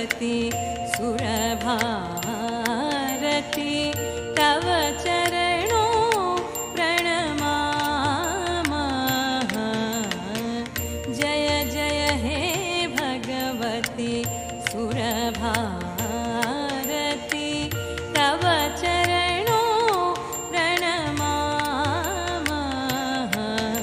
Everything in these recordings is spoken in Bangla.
भगवती सुरभारती तव चरणों प्रणमामः। जय जय हे भगवती सुरभारती तव चरणों प्रणमामः।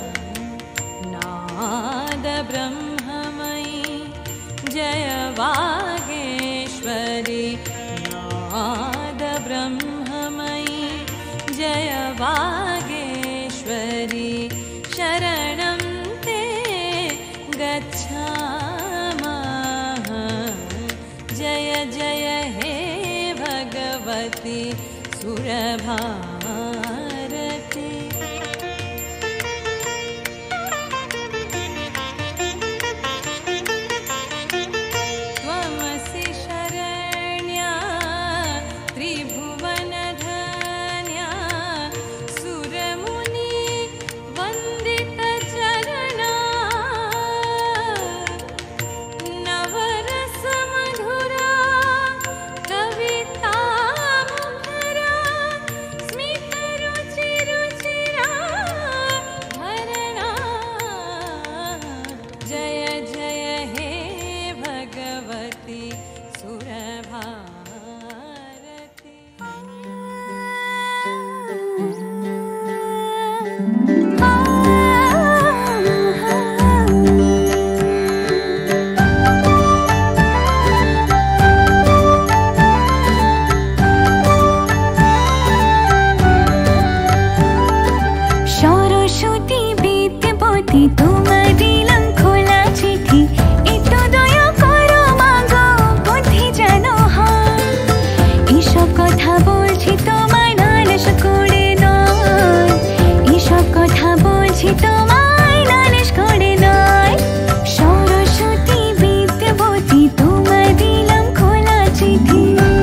नाद ब्रह्ममयी जय वागेश्वरी, नाद ब्रह्ममयी जय वागेश्वरी, शरणं ते गच्छामः। जय जय हे भगवती सुरभारती। त्वमसि शरण्या त्रिभुवनधन्या, सुरमुनि वन्दितचरणा, नवरसमधुरा कवितामुखरा, स्मितरुचिरुचिरा भरणा। जय जय हे भगवती सुरभारती। সরস্বতী বিদ্যাপতি তোমার দিলাম খোলা চিঠি, একটু দয়া করো মাগো বুদ্ধি যেন হয়। এসব কথা বলছি তোমায় নালিশ করে নয়, এসব কথা বলছি তোমায় নালিশ করে নয়। সরস্বতী বিদ্যাপতি তোমার দিলাম খোলা চিঠি।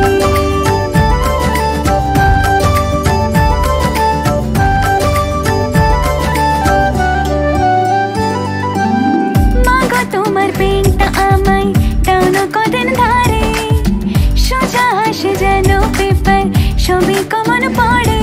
মাগো তোমার পেনটা আমায় টানো কদিন ধারে, সোজা আসে যেন পেপার সবই কমন পড়ে।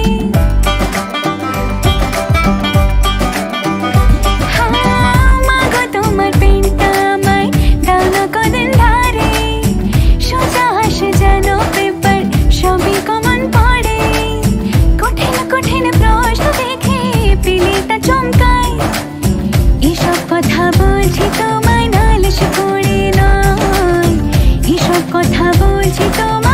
মাগো তোমার পেনটা আমায় টানো কদিন ধারে, সোজা আসে যেন পেপার সবই কমন পড়ে। কঠিন কঠিন প্রশ্ন দেখে পিলিটা চমকায়, এসব কথা বলছি তোমায় নালিশ করে নয়, এসব কথা বলছি তোমায়